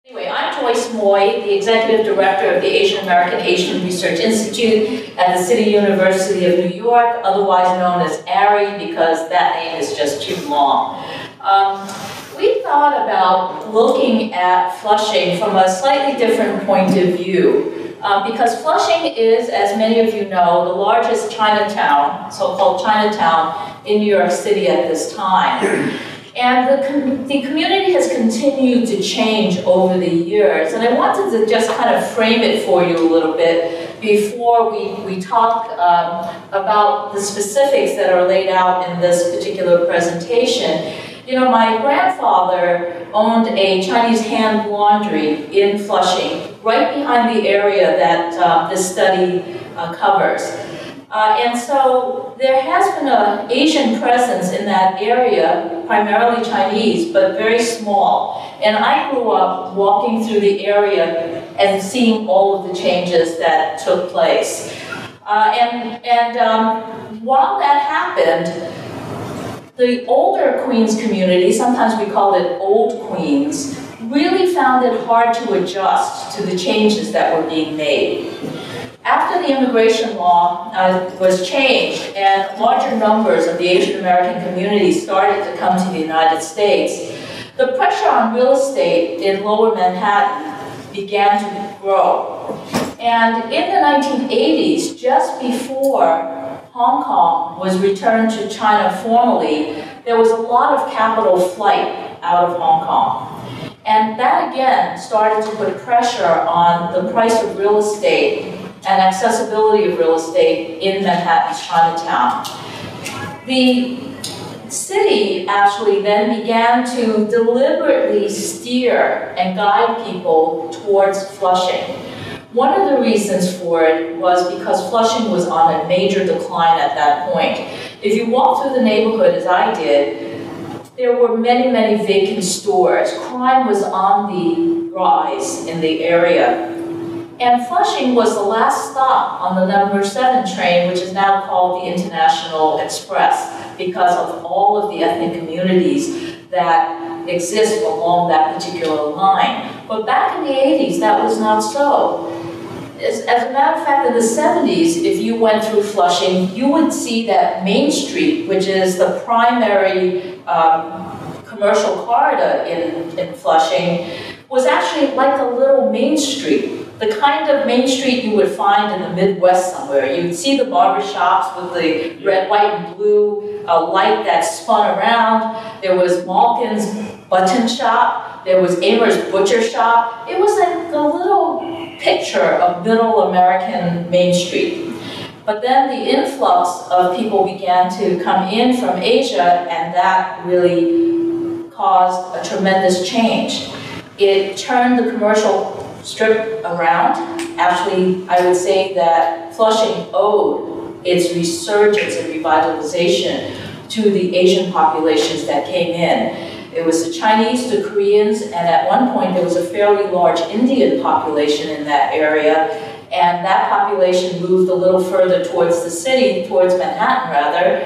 Anyway, I'm Joyce Moy, the Executive Director of the Asian American Asian Research Institute at the City University of New York, otherwise known as AARI because that name is just too long. We thought about looking at Flushing from a slightly different point of view because Flushing is, as many of you know, the largest Chinatown, so-called Chinatown, in New York City at this time. And the community has continued to change over the years. And I wanted to just kind of frame it for you a little bit before we talk about the specifics that are laid out in this particular presentation. You know, my grandfather owned a Chinese hand laundry in Flushing, right behind the area that this study covers. And so there has been an Asian presence in that area, primarily Chinese, but very small. And I grew up walking through the area and seeing all of the changes that took place. While that happened, the older Queens community, sometimes we call it Old Queens, really found it hard to adjust to the changes that were being made. After the immigration law was changed and larger numbers of the Asian American community started to come to the United States, the pressure on real estate in Lower Manhattan began to grow. And in the 1980s, just before Hong Kong was returned to China formally, there was a lot of capital flight out of Hong Kong. And that again started to put pressure on the price of real estate and accessibility of real estate in Manhattan's Chinatown. The city actually then began to deliberately steer and guide people towards Flushing. One of the reasons for it was because Flushing was on a major decline at that point. If you walk through the neighborhood, as I did, there were many, many vacant stores. Crime was on the rise in the area. And Flushing was the last stop on the number 7 train, which is now called the International Express, because of all of the ethnic communities that exist along that particular line. But back in the 80s, that was not so. As a matter of fact, in the 70s, if you went through Flushing, you would see that Main Street, which is the primary commercial corridor in Flushing, was actually like a little Main Street. The kind of Main Street you would find in the Midwest somewhere. You'd see the barber shops with the red, white, and blue light that spun around. There was Malkin's button shop. There was Amer's butcher shop. It was like a little picture of middle American Main Street. But then the influx of people began to come in from Asia, and that really caused a tremendous change. It turned the commercial strip around. Actually, I would say that Flushing owed its resurgence and revitalization to the Asian populations that came in. It was the Chinese, the Koreans, and at one point there was a fairly large Indian population in that area, and that population moved a little further towards the city, towards Manhattan rather,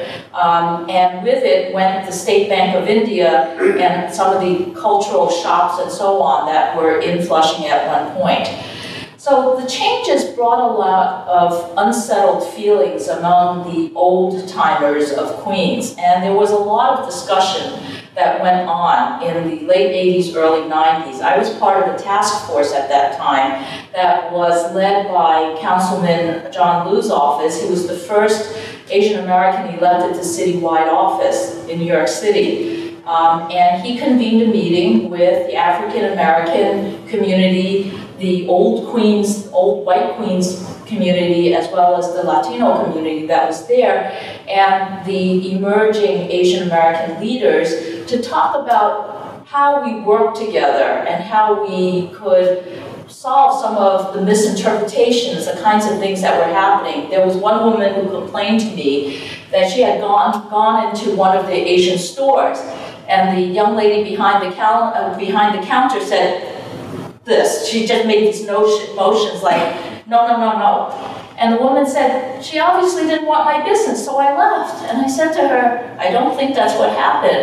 and with it went the State Bank of India and some of the cultural shops and so on that were in Flushing at one point. So the changes brought a lot of unsettled feelings among the old-timers of Queens, and there was a lot of discussion that went on in the late 80s, early 90s. I was part of a task force at that time that was led by Councilman John Liu's office. He was the first Asian American elected to citywide office in New York City. And he convened a meeting with the African American community, the old Queens, old white Queens community, as well as the Latino community that was there, and the emerging Asian American leaders to talk about how we work together and how we could solve some of the misinterpretations, the kinds of things that were happening. There was one woman who complained to me that she had gone into one of the Asian stores, and the young lady behind the counter said this. She just made these motions like, no, no, no, no. And the woman said, she obviously didn't want my business, so I left. And I said to her, I don't think that's what happened.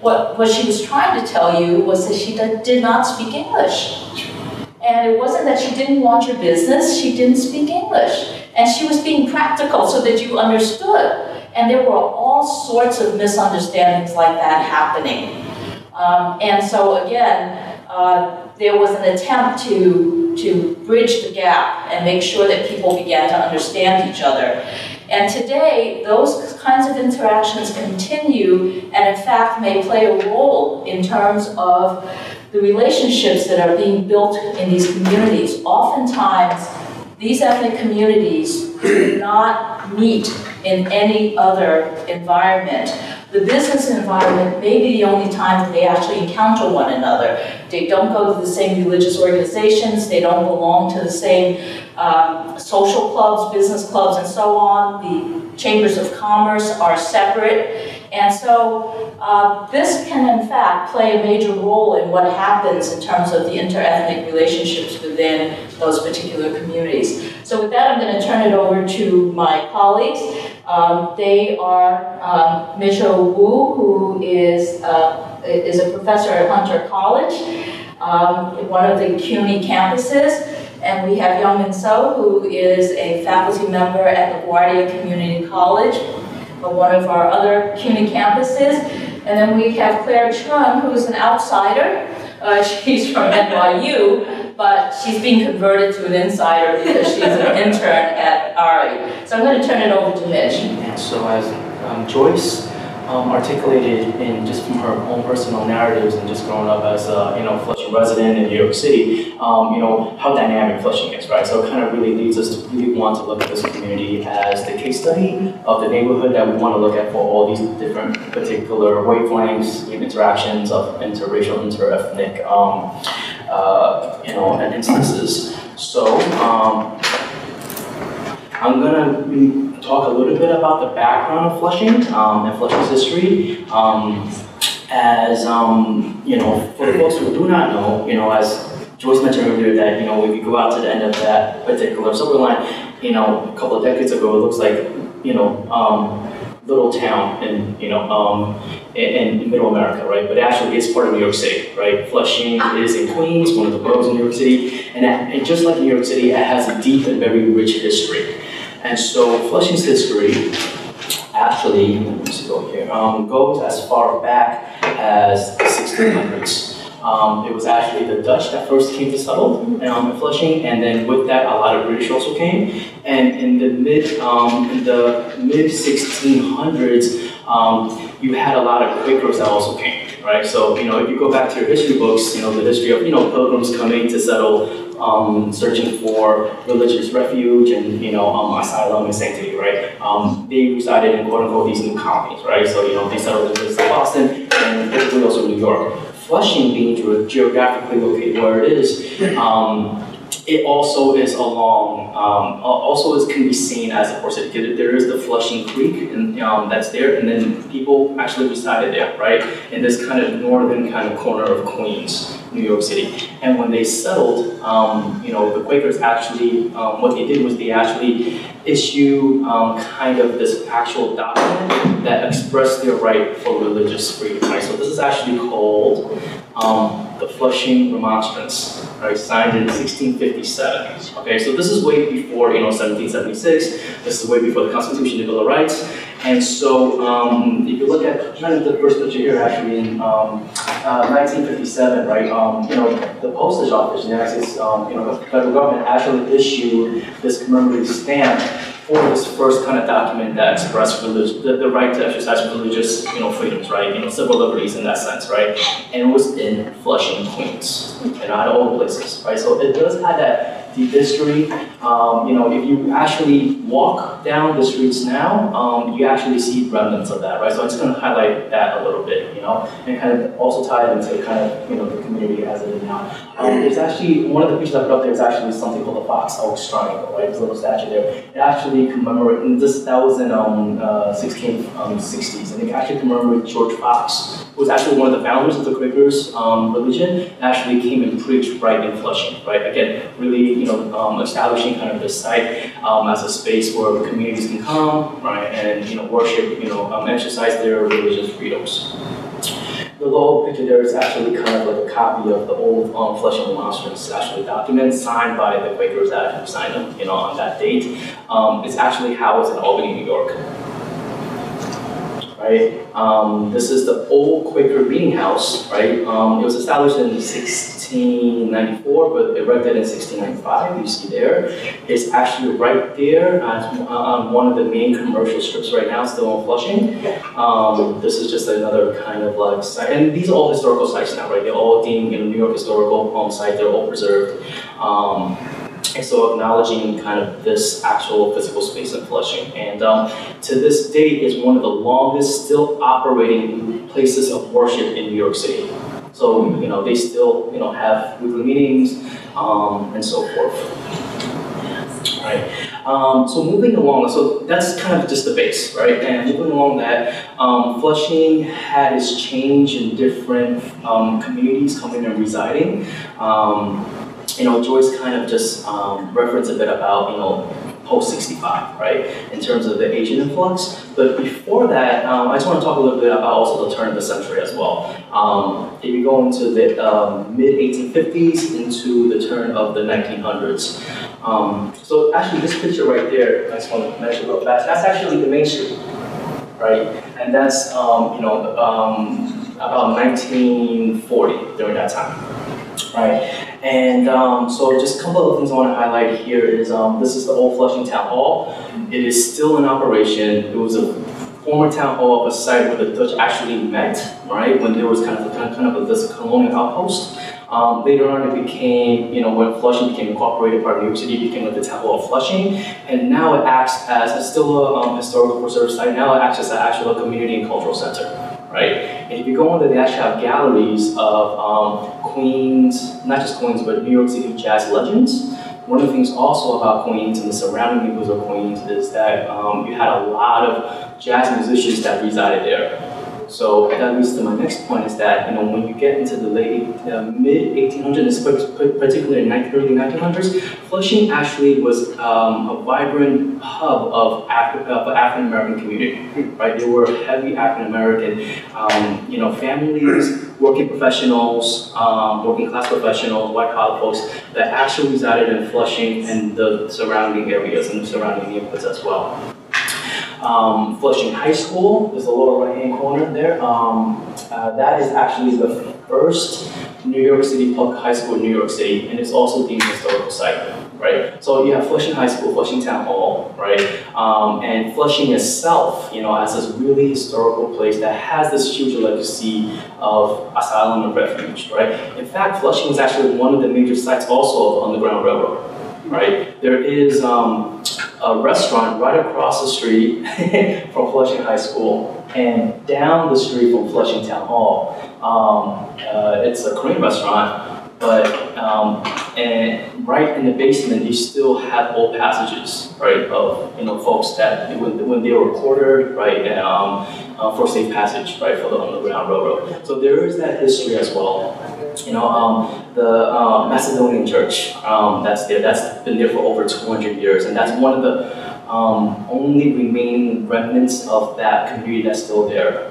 what she was trying to tell you was that she did not speak English. And it wasn't that she didn't want your business, she didn't speak English. And she was being practical so that you understood. And there were all sorts of misunderstandings like that happening. And so again, there was an attempt to bridge the gap and make sure that people began to understand each other. And today, those kinds of interactions continue and in fact may play a role in terms of the relationships that are being built in these communities. Oftentimes, these ethnic communities do not meet in any other environment. The business environment may be the only time that they actually encounter one another. They don't go to the same religious organizations, they don't belong to the same social clubs, business clubs, and so on. The chambers of commerce are separate. And so this can, in fact, play a major role in what happens in terms of the interethnic relationships within those particular communities. So with that, I'm going to turn it over to my colleagues. They are Mitchell Wu, who is a professor at Hunter College, one of the CUNY campuses. And we have Youngmin So, who is a faculty member at LaGuardia Community College, one of our other CUNY campuses. And then we have Claire Chun, who is an outsider. She's from NYU, but she's being converted to an insider because she's an intern at aaaricuny. So I'm going to turn it over to Mitch. And so as Joyce articulated in just from her own personal narratives and just growing up as a Flushing resident in New York City, how dynamic Flushing is, right? So it kind of really leads us to really want to look at this community as the case study of the neighborhood that we want to look at for all these different particular wavelengths, interactions of interracial, interethnic, and instances. So I'm gonna really talk a little bit about the background of Flushing and Flushing's history. For the folks who do not know, as Joyce mentioned earlier, that when you go out to the end of that particular subway line, a couple of decades ago, it looks like little town in Middle America, right? But actually, it's part of New York City, right? Flushing is in Queens, one of the boroughs in New York City, and just like New York City, it has a deep and very rich history. And so Flushing's history actually, let's go here, goes as far back as the 1600s. It was actually the Dutch that first came to settle in Flushing, and then with that, a lot of British also came. And in the mid 1600s, you had a lot of Quakers that also came, right? So if you go back to your history books, the history of pilgrims coming to settle, searching for religious refuge and asylum and sanctity, right? They resided in quote unquote these new colonies, right? So they settled in Boston and particularly also New York. Flushing being geographically located where it is, it also is along, can be seen as a portion. There is the Flushing Creek, and that's there, and then people actually resided there, right? In this kind of northern kind of corner of Queens, New York City. And when they settled, the Quakers actually, what they did was they actually issue kind of this actual document that expressed their right for religious freedom, right? So this is actually called the Flushing Remonstrance, right? Signed in 1657. Okay, so this is way before 1776. This is way before the Constitution, the Bill of Rights. And so if you look at the first picture here, actually in 1957, right? The postage office in the United States, the federal government actually issued this commemorative stamp for this first kind of document that expressed the right to exercise religious, freedoms, right? Civil liberties in that sense, right? And it was in Flushing, Queens, not all places, right? So it does have that deep history. If you actually walk down the streets now, you actually see remnants of that, right? So I'm just going to highlight that a little bit, and kind of also tie it into kind of, the community as it is now. There's actually, one of the pictures I put up there is actually something called the Fox Oaks Triangle, right? There's a little statue there. It actually commemorates, that was in 1660s, and it actually commemorates George Fox, who was actually one of the founders of the Quakers religion, actually came and preached right in Flushing, right? Again, really, establishing kind of this site as a space where communities can come, right, and worship, exercise their religious freedoms. The lower picture there is actually kind of like a copy of the old Flushing Remonstrance actually document signed by the Quakers that who signed them, on that date. It's actually housed in Albany, New York. Right? This is the old Quaker meeting house, right? It was established in 1694, but erected in 1695, you see there. It's actually right there on one of the main commercial strips right now, still in Flushing. This is just another kind of like site, and these are all historical sites now, right? They're all deemed New York historical site, they're all preserved. And so acknowledging kind of this actual physical space in Flushing. And to this date is one of the longest still operating places of worship in New York City. So, they still, have weekly meetings and so forth. Right. So moving along, so that's kind of just the base, right? And moving along that, Flushing had its change in different communities coming and residing. Joyce kind of just referenced a bit about, post-65, right, in terms of the Asian influx. But before that, I just want to talk a little bit about also the turn of the century as well. If you go into the mid-1850s into the turn of the 1900s. So actually this picture right there, I just want to mention real fast, that's actually the Main Street, right? And that's, about 1940 during that time. Right, and so just a couple of things I want to highlight here is this is the old Flushing Town Hall. It is still in operation. It was a former town hall of a site where the Dutch actually met, right, when there was kind of this colonial outpost. Later on it became, when Flushing became incorporated part of New York City, it became like the Town Hall of Flushing, and now it acts as, it's still a historical preserved site, now it acts as an actual community and cultural center. Right? And if you go on there, they actually have galleries of Queens, not just Queens, but New York City jazz legends. One of the things also about Queens and the surrounding neighborhoods of Queens is that you had a lot of jazz musicians that resided there. So that leads to my next point is that, when you get into the mid-1800s, particularly in the early 1900s, Flushing actually was a vibrant hub of African-American community, right? There were heavy African-American, families, working professionals, working class professionals, white-collar folks that actually resided in Flushing and the surrounding areas and the surrounding neighborhoods as well. Flushing High School is the lower right-hand corner there. That is actually the first New York City public high school in New York City, and it's also deemed a historical site, right? So you have Flushing High School, Flushing Town Hall, right? And Flushing itself, as this really historical place that has this huge legacy of asylum and refuge, right? In fact, Flushing is actually one of the major sites also of the Underground Railroad, right? There is a restaurant right across the street from Flushing High School and down the street from Flushing Town Hall. It's a Korean restaurant, but and right in the basement you still have old passages, right, of folks that when they were quartered, right, and for safe passage, right, for the Underground Railroad. So there is that history as well. The Macedonian Church, that's there. That's been there for over 200 years, and that's one of the only remaining remnants of that community that's still there.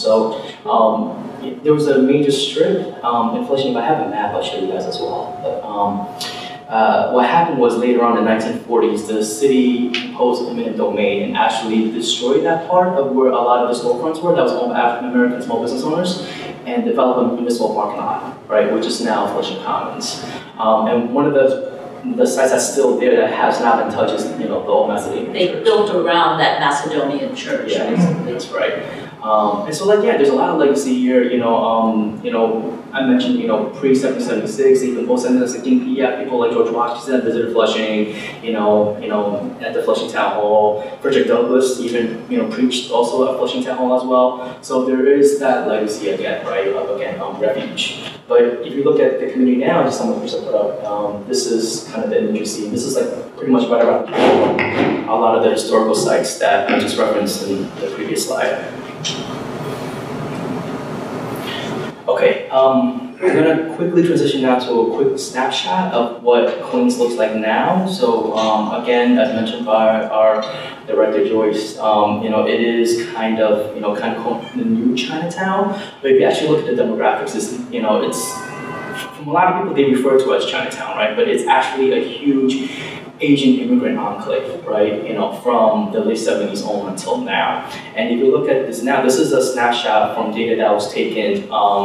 There was a major strip in Flushing. If I have a map, I'll show you guys as well. But, what happened was later on in the 1940s, the city imposed eminent domain and actually destroyed that part of where a lot of the storefronts were that was owned by African-American small business owners and developed a municipal parking lot, right, which is now Flushing Commons. And one of the sites that's still there that has not been touched is, the old Macedonian They church. built around that Macedonian church. Yeah, that's right. And so, there's a lot of legacy here. I mentioned, pre-1776, even post-1716, you have people like George Washington that visited Flushing. At the Flushing Town Hall. Frederick Douglass even, preached also at Flushing Town Hall as well. So there is that legacy again, right? Refuge. But if you look at the community now, just some of the put up, this is kind of the image you see. This is pretty much right around a lot of the historical sites that I just referenced in the previous slide. Okay, I'm gonna quickly transition now to a quick snapshot of what Queens looks like now. So again, as mentioned by our director Joyce, it is kind of called the new Chinatown. But if you actually look at the demographics, it's from a lot of people they refer to as Chinatown, right? But it's actually a huge Asian immigrant enclave, right? From the late 70s on until now. And if you look at this now, this is a snapshot from data that was taken,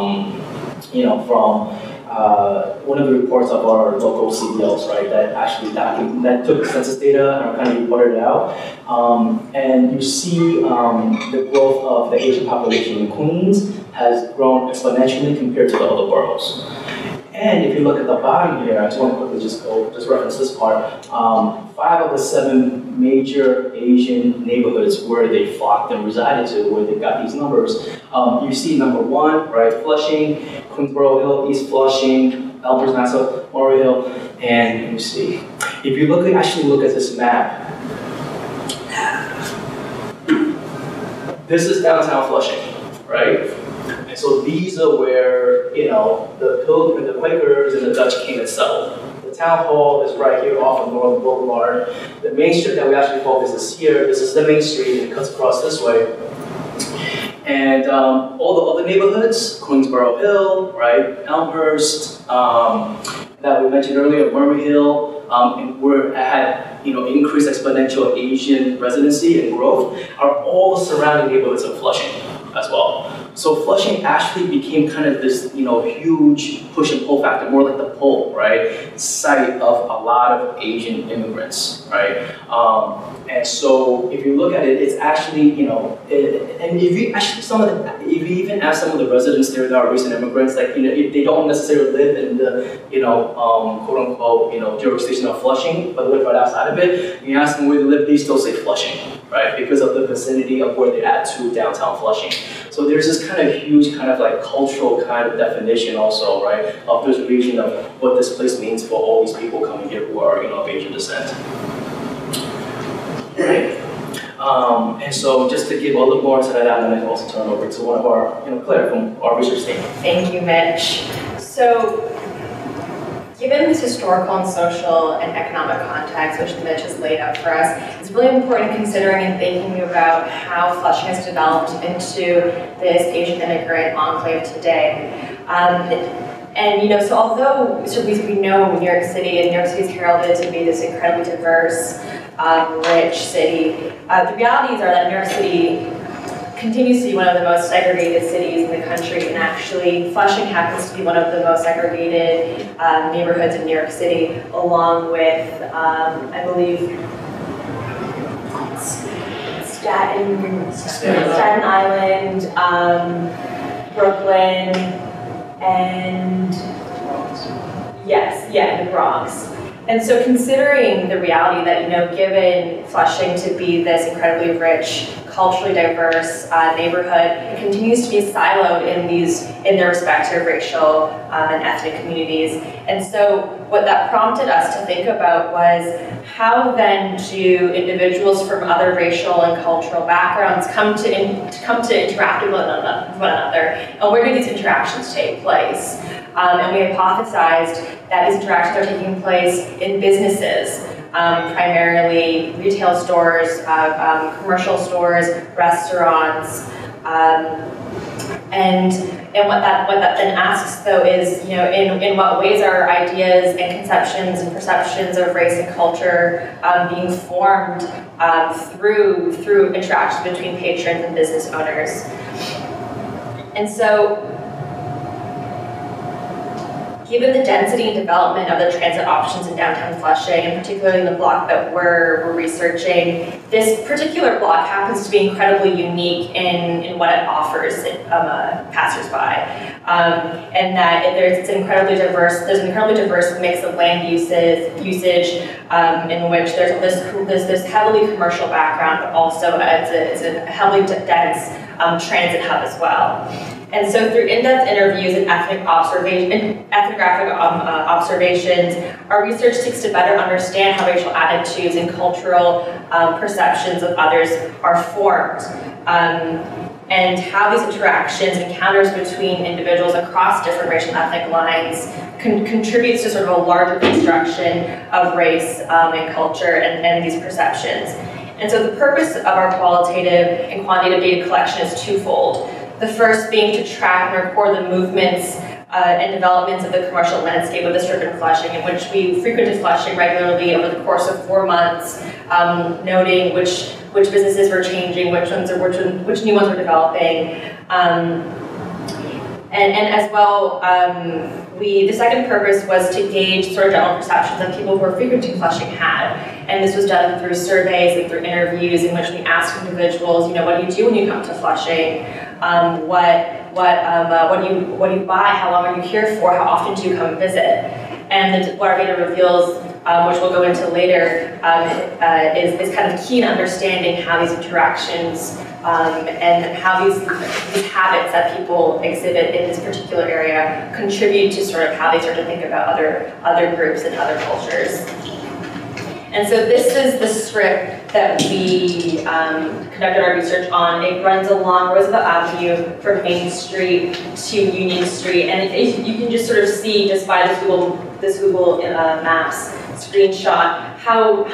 from one of the reports of our local CBLs, right? That took census data and kind of reported it out. And you see the growth of the Asian population in Queens has grown exponentially compared to the other boroughs. And if you look at the bottom here, I just want to quickly just reference this part. 5 of the 7 major Asian neighborhoods where they flocked and resided to, where they got these numbers. You see number 1, right, Flushing, Queensboro Hill, East Flushing, Elmhurst, Nassau, Murray Hill, and let me see. If you actually look at this map, this is downtown Flushing, right? And so these are where, the Pilgrims, the Quakers, and the Dutch came and settled. The town hall is right here off of Northern Boulevard. The main street that we actually focus is here. This is the main street, and it cuts across this way. And all the other neighborhoods, Queensboro Hill, right, Elmhurst, that we mentioned earlier, Murray Hill, and where it had increased exponential Asian residency and growth, are all surrounding neighborhoods of Flushing as well. So Flushing actually became kind of this, huge push and pull factor, more like the pull, right? Site of a lot of Asian immigrants, right? And so if you look at it, it's actually, and if you actually if you even ask some of the residents there that are recent immigrants, like, if they don't necessarily live in the, quote unquote, jurisdiction of Flushing, but live right outside of it, and you ask them where they live, they still say Flushing, right? Because of the vicinity of where they're at to downtown Flushing. So there's this kind of huge kind of like cultural kind of definition also, right, of this region of what this place means for all these people coming here who are, of Asian descent. Right. And so just to give a little more insight, I'm going to also turn over to one of our, Claire from our research team. Thank you, Mitch. So, given this historical and social and economic context, which Mitch has laid out for us, it's really important considering and thinking about how Flushing has developed into this Asian immigrant enclave today. So although we know New York City, and New York City is heralded to be this incredibly diverse, rich city, the realities are that New York City continues to be one of the most segregated cities in the country, and actually Flushing happens to be one of the most segregated neighborhoods in New York City, along with, I believe, Staten Island, Brooklyn, and the Bronx. And so considering the reality that, given Flushing to be this incredibly rich, culturally diverse neighborhood, it continues to be siloed in their respective racial and ethnic communities. And so what that prompted us to think about was, how then do individuals from other racial and cultural backgrounds come to interact with one another, and where do these interactions take place? And we hypothesized that these interactions are taking place in businesses, primarily retail stores, commercial stores, restaurants, and what that then asks, though, is, in what ways are ideas and conceptions and perceptions of race and culture being formed through interactions between patrons and business owners. And so, given the density and development of the transit options in downtown Flushing, and particularly in the block that we're researching, this particular block happens to be incredibly unique in what it offers passersby. And that there's an incredibly diverse mix of land usage in which there's this heavily commercial background, but also it's a heavily dense transit hub as well. And so through in-depth interviews and ethnographic observations, our research seeks to better understand how racial attitudes and cultural perceptions of others are formed. and how these interactions, encounters between individuals across different racial and ethnic lines contributes to sort of a larger construction of race and culture and these perceptions. And so the purpose of our qualitative and quantitative data collection is twofold. The first being to track and record the movements and developments of the commercial landscape of the strip and Flushing, in which we frequented Flushing regularly over the course of 4 months, noting which businesses were changing, which new ones were developing, and as well, the second purpose was to gauge sort of general perceptions that people who were frequenting Flushing had. And this was done through surveys and through interviews in which we asked individuals, what do you do when you come to Flushing? What do you buy? How long are you here for? How often do you come visit? And what our data reveals, which we'll go into later, is kind of key in understanding how these interactions and how these habits that people exhibit in this particular area contribute to sort of how they start to think about other groups and other cultures. And so this is the strip that we conducted our research on. It runs along Roosevelt Avenue from Main Street to Union Street, and you can just sort of see just by this Google Maps screenshot how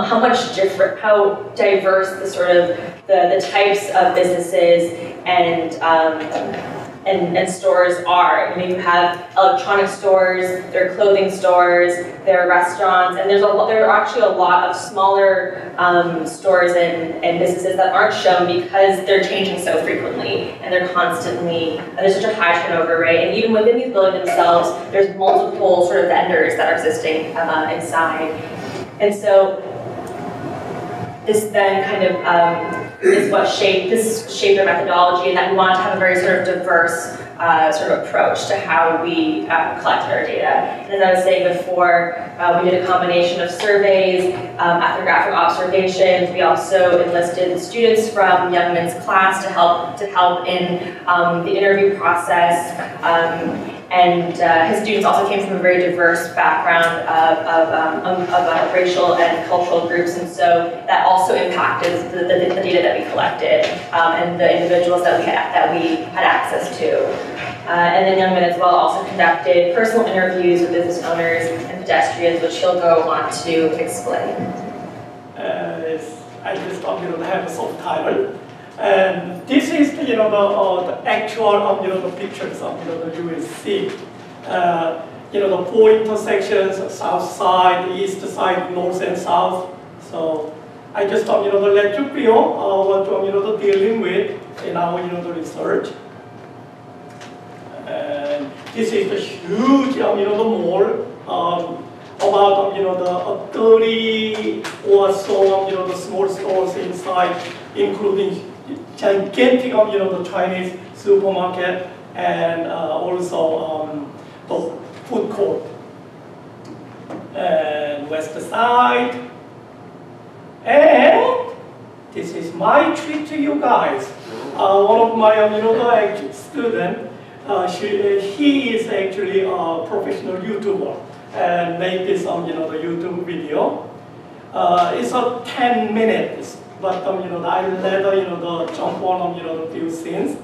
diverse the sort of the types of businesses and stores are. You have electronic stores, there are clothing stores, there are restaurants, and there are actually a lot of smaller stores and businesses that aren't shown because they're changing so frequently, and there's such a high turnover rate. And even within these buildings themselves, there's multiple sort of vendors that are existing inside. And so this then kind of is what shaped our methodology, and that we wanted to have a very sort of diverse sort of approach to how we collected our data. And as I was saying before, we did a combination of surveys, ethnographic observations. We also enlisted students from Young Men's class to help in the interview process. And his students also came from a very diverse background of racial and cultural groups, and so that also impacted the data that we collected and the individuals that we had access to. And then Young Men as well also conducted personal interviews with business owners and pedestrians, which he'll go on to explain. I just have a subtitle. And this is the actual the pictures of you will see. The 4 intersections: south side, east side, north and south. So I just let you feel what dealing with in our research. And this is the huge mall. About the 30 or so the small stores inside, including gigantic the Chinese supermarket and also the food court. And west side. And this is my treat to you guys. One of my student, he is actually a professional YouTuber and made this the YouTube video. It's a 10 minutes. But I later jump on the few scenes.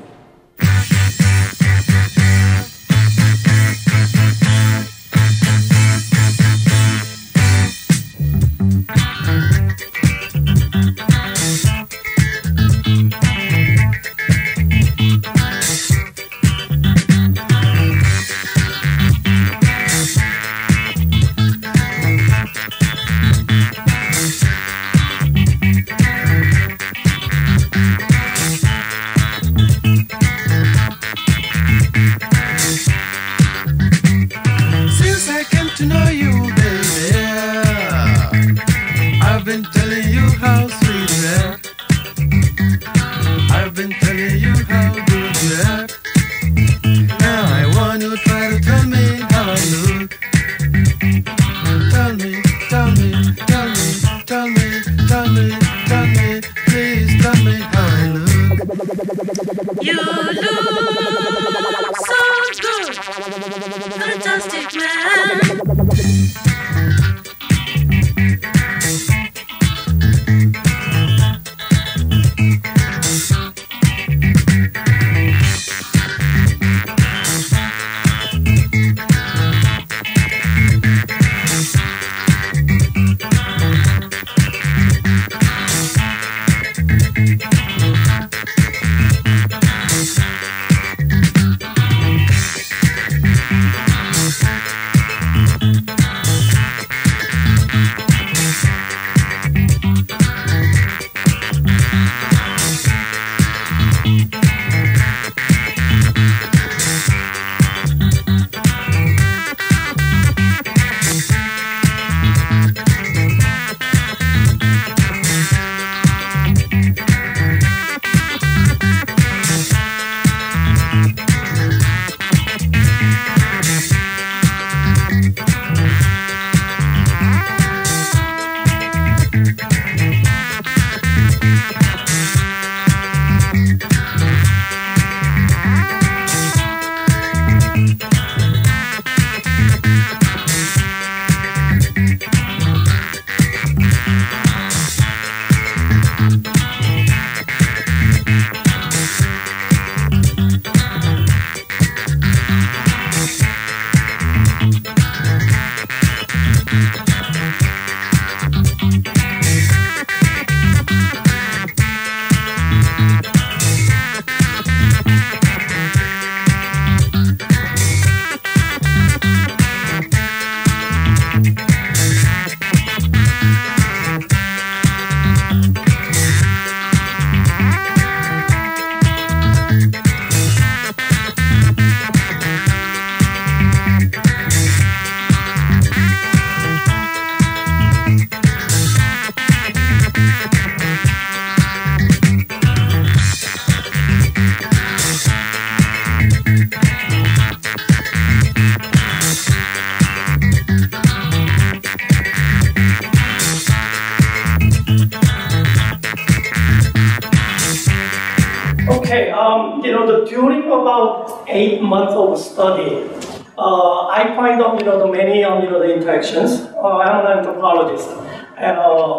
Okay, during about 8 months of study, I find out, the many, the interactions. I'm an anthropologist, and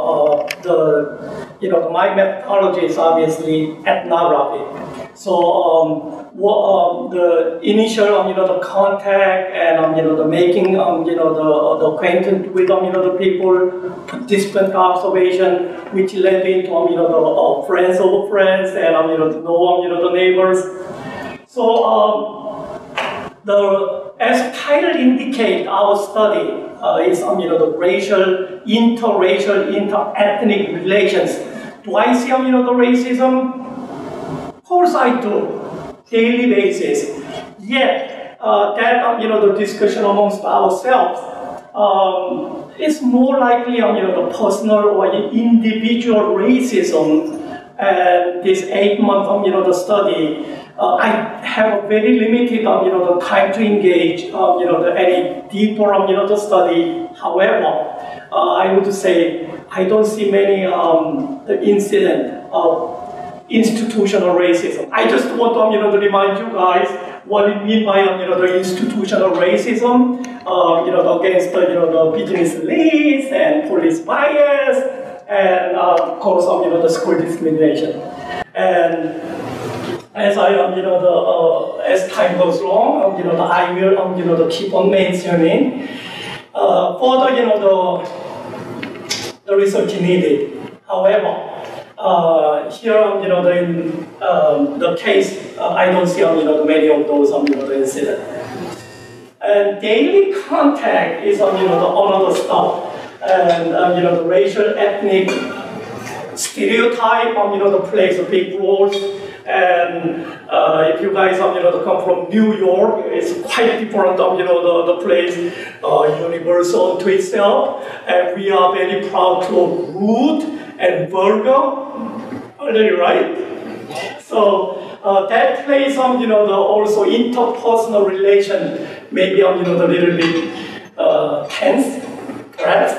my methodology is obviously ethnography. So, the initial, the contact and, the making, the acquaintance with, the people, participant observation, which led into, the friends of friends and, to know, the neighbors. So, as title indicate, our study is on the racial, interracial, interethnic relations. Do I see the racism? Of course I do, daily basis. Yet that the discussion amongst ourselves is more likely the personal or individual racism. And this 8 month the study. I have a very limited, the time to engage, any deeper, the study. However, I would say I don't see many the incident of institutional racism. I just want to remind you guys what it means by the institutional racism, against the business elites and police bias, and of course the school discrimination. And as I as time goes along, I will keep on mentioning further the research needed. However, here in the case, I don't see many of those incidents. And daily contact is another stuff, and the racial ethnic stereotype plays a big role. And if you guys come from New York, it's quite different the place, universal to itself, and we are very proud to rude and vulgar, already, right? So that plays also interpersonal relation, maybe a little bit tense, perhaps.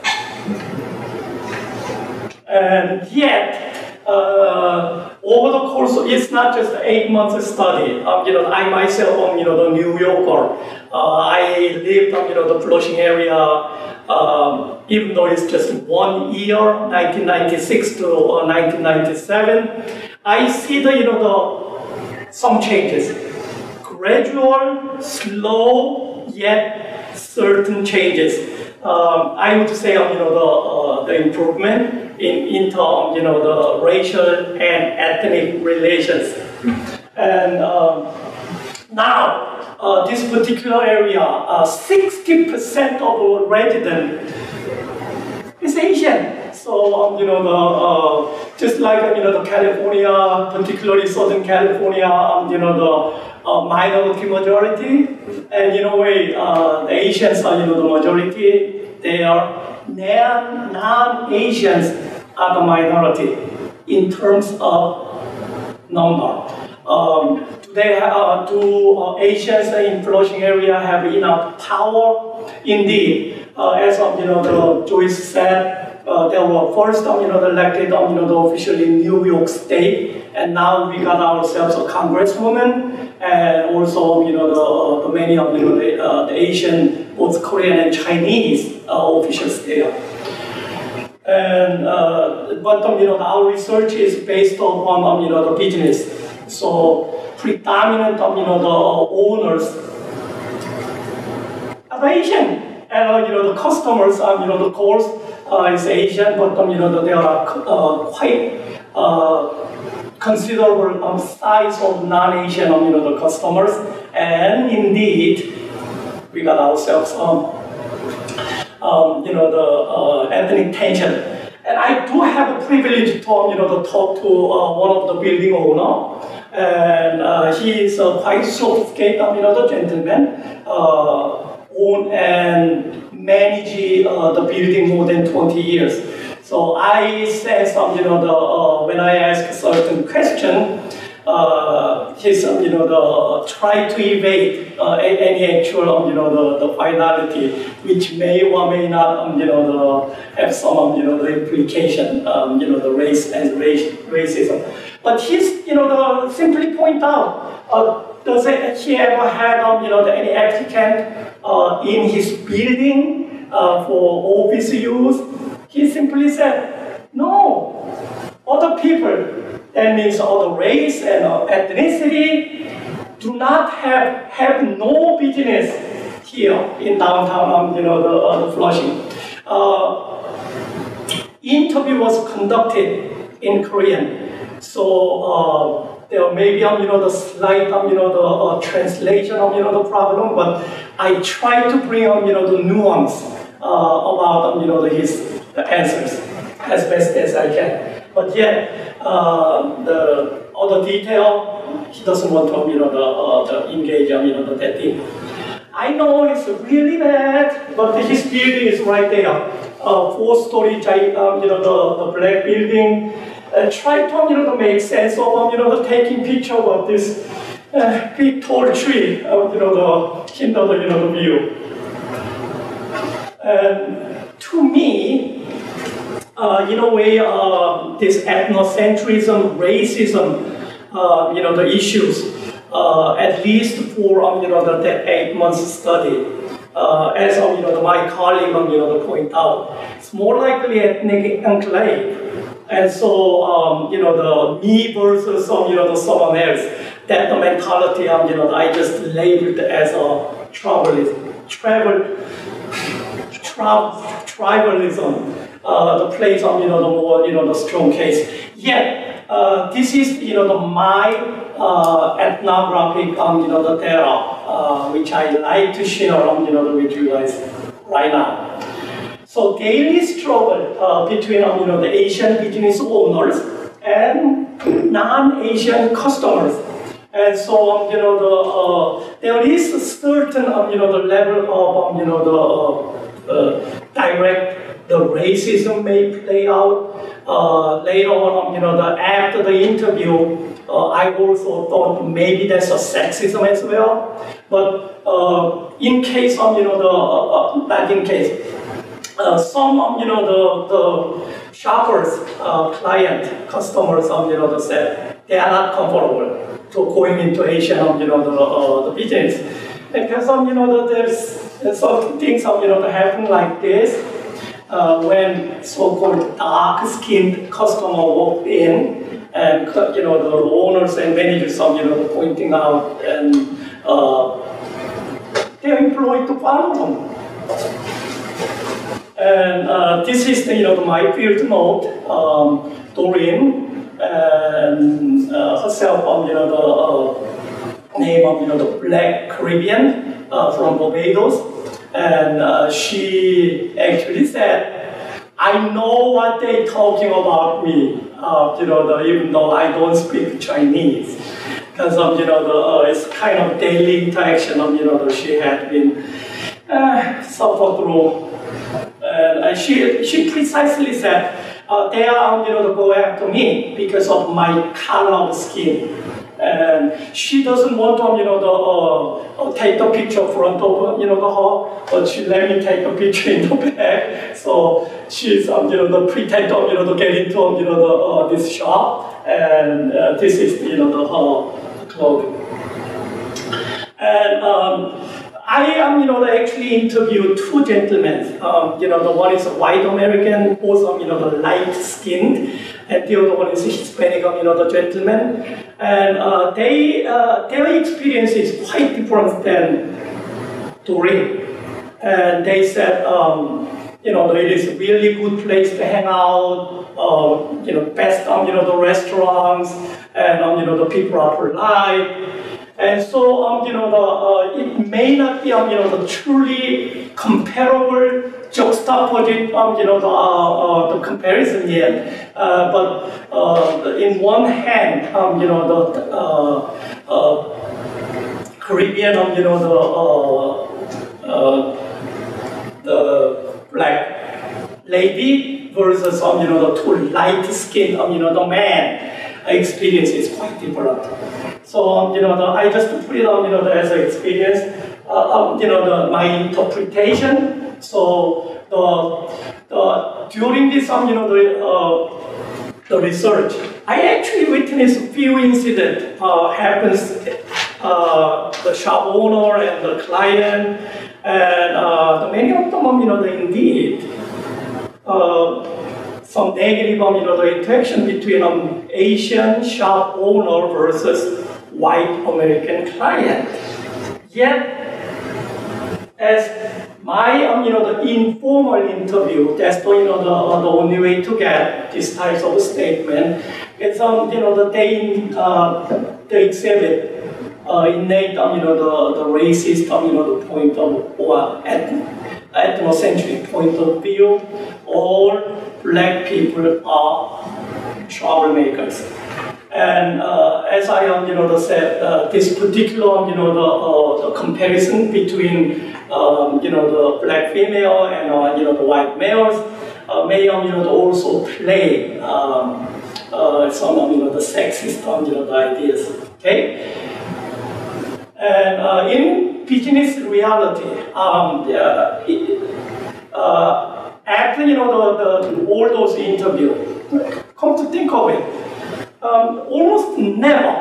And yet, over the course of, it's not just 8 months study. I myself am, the New Yorker. I lived the Flushing area, even though it's just 1 year, 1996 to 1997. I see some changes, gradual, slow, yet certain changes. I would say the improvement in terms the racial and ethnic relations. And now this particular area, 60% of residents is Asian. So just like the California, particularly Southern California, the minority majority, and in a way the Asians are the majority. They are non-Asians are the minority in terms of number. Today, do Asians in Flushing area have enough power? Indeed, as the Joyce said, they were first elected officially in New York State, and now we got ourselves a congresswoman, and also the many of the Asian, both Korean and Chinese officials there. And but our research is based on the business, so predominant the owners are Asian, and the customers the course is Asian, but there are quite considerable size of non-Asian the customers, and indeed we got ourselves the ethnic tension. And I do have a privilege to talk to one of the building owner, and he is quite sophisticated the gentleman, own and manage the building more than 20 years. So I sense when I ask a certain question, he's try to evade any actual the finality, which may or may not have some the implication, the race and racism. But he's, simply point out, does he ever had, any applicant in his building for office use? He simply said, no. Other people, that means other race and ethnicity, do not have no business here in downtown, the Flushing. Interview was conducted in Korean. So there may be, the slight, the translation of, the problem, but I try to bring up, the nuance about, his answers as best as I can. But yet, the other detail, he doesn't want to, engage, that thing. I know it's really bad, but his building is right there. 4-story, the black building. Try to make sense of taking picture of this big tall tree hinder the view. And to me, in a way, this ethnocentrism, racism, the issues, at least for the 8 months study, as my colleague point out, it's more likely ethnic enclave. And so, the me versus the someone else, that the mentality, I just labeled as a tribalism, the place of, the more, the strong case. Yet, this is, my ethnographic, the data, which I like to share, with you guys right now. So daily struggle between the Asian business owners and non-Asian customers, and so there is a certain the level of direct racism may play out. Later on, after the interview, I also thought maybe that's a sexism as well. But in case of not in case. Some the shoppers, client, customers, said they are not comfortable to going into Asian, the business. Because there's some things happen like this when so-called dark-skinned customer walked in, and the owners and managers pointing out, and they're employed to follow them. And this is my field note. Doreen and herself the name of the Black Caribbean from Barbados, and she actually said, "I know what they're talking about me, even though I don't speak Chinese." Because it's kind of daily interaction she had been suffered through. And she precisely said, they are go after me because of my color of skin. And she doesn't want to take the picture front of her, but she let me take the picture in the back. So she's the pretend to get into this shop, and this is her clothing. And I am, actually interviewed 2 gentlemen. The one is a white American, both the light-skinned, and the other one is a Hispanic, the gentleman. And their experience is quite different than Doreen. And they said, it is a really good place to hang out. Best, the restaurants, and the people are polite. And so, it may not be, the truly comparable juxtaposition, the comparison yet. But in one hand, the Caribbean, the black lady versus, the 2 light-skinned, the man. Experience is quite different. So, I just put it on, as an experience, my interpretation. So, during this, the research, I actually witnessed a few incidents happens. The shop owner and the client, and many of them, indeed, some negative, the interaction between Asian shop owner versus white American client. Yet, as my, the informal interview, that's the only way to get this type of statement. It's they exhibit innate, the racist, the point of or ethnocentric point of view. All black people are troublemakers. And as I said, this particular the comparison between the black female and the white males may also play some the sexist the ideas. Okay, and in business reality, after all those interviews, come to think of it. Almost never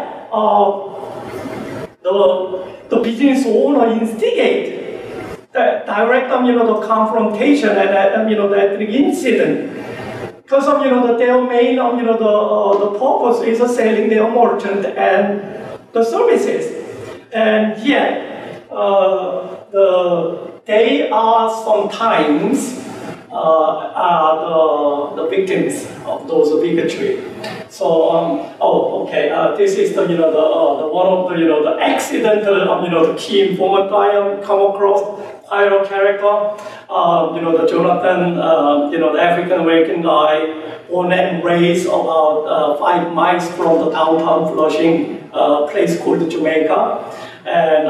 the business owner instigate the direct the confrontation and the ethnic incident, because of their main the purpose is selling their merchant and the services, and yet they are sometimes the victims of those bigotry. So, this is the one of the accidental the key informant I come across. Viral character, the Jonathan, the African American guy, born and raised about 5 miles from the downtown Flushing, place called Jamaica, and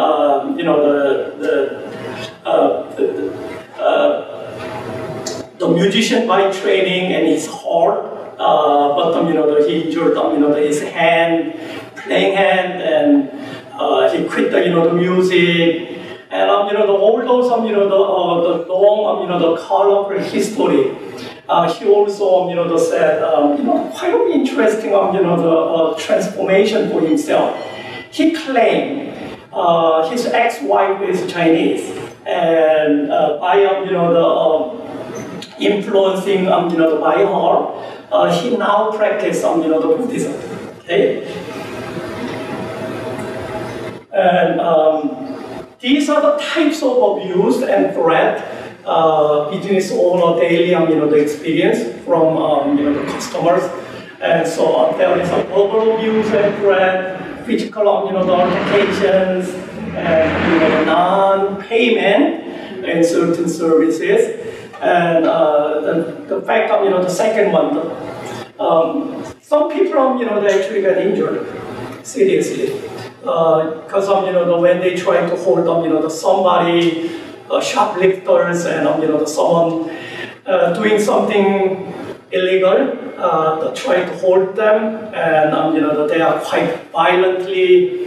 the musician by training, and his heart, but he injured his hand, playing hand, and he quit the music, and all those the long the colorful history. He also said quite an interesting the transformation for himself. He claimed his ex-wife is Chinese, and by influencing by her, he now practices the Buddhism. Okay, and these are the types of abuse and threat business owner daily the experience from the customers, and so there is a verbal abuse and threat, physical the altercations, and non-payment in certain services. And the fact the second one, some people they actually get injured seriously because when they try to hold the somebody, shoplifters, and the someone doing something illegal, they try to hold them, and they are quite violently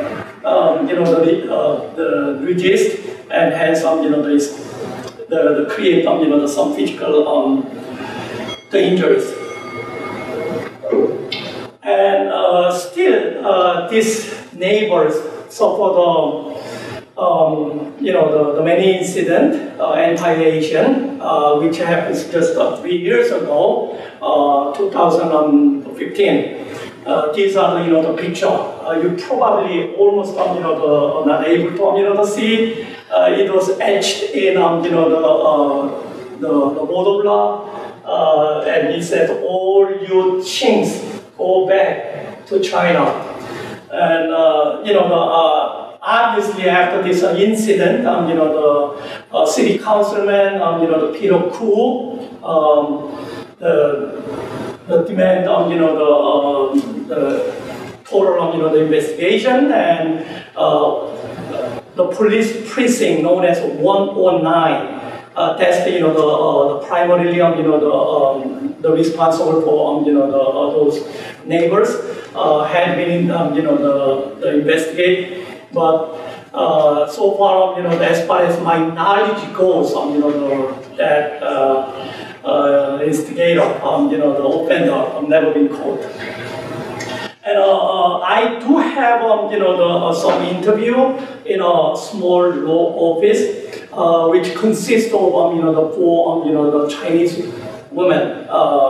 the resist, and hence the create some physical the injuries. And still these neighbors suffer the many incident anti-Asian which happens just 3 years ago, 2015. These are the picture. You probably almost not able to see. It was etched in the Modola, and he said, "All you Chinks go back to China." And obviously after this incident, the city councilman, the Peter Koo, the demand the total the investigation, and the police precinct known as 109. That's the primarily the responsible for those neighbors had been the investigate, but so far as far as my knowledge goes, that the instigator, the offender, never been caught. And I do have, some interview in a small law office, which consists of, the four, the Chinese women,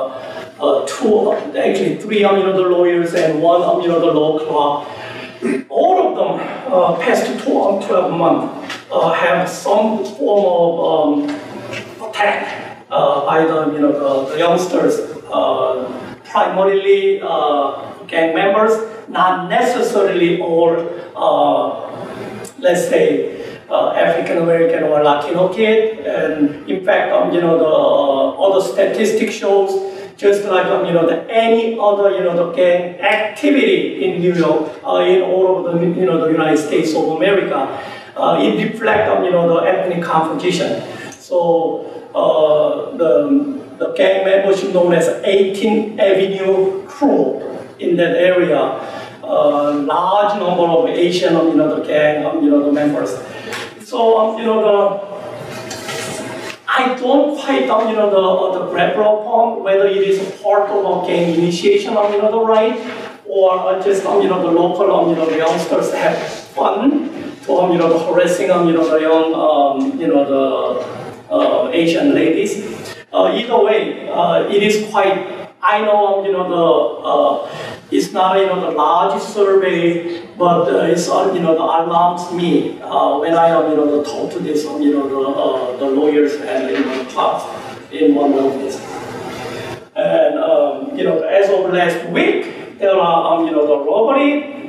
three, the lawyers and one, the law clerk. All of them, past 12 months, have some form of attack by the youngsters, primarily gang members, not necessarily all, let's say, African American or Latino kid. And in fact, the other statistic shows, just like any other the gang activity in New York, in all of the the United States of America, it reflects the ethnic composition. So the gang membership known as 18th Avenue crew in that area, large number of Asian the gang the members. So I don't quite the grapple upon whether it is a part of a gang initiation the right, or just the local the youngsters have fun to the harassing the young the Asian ladies. Either way, it is quite. I know it's not the large survey, but it's that alarms me when I talk to this the lawyers and the class in one office. And as of last week, there are the robbery,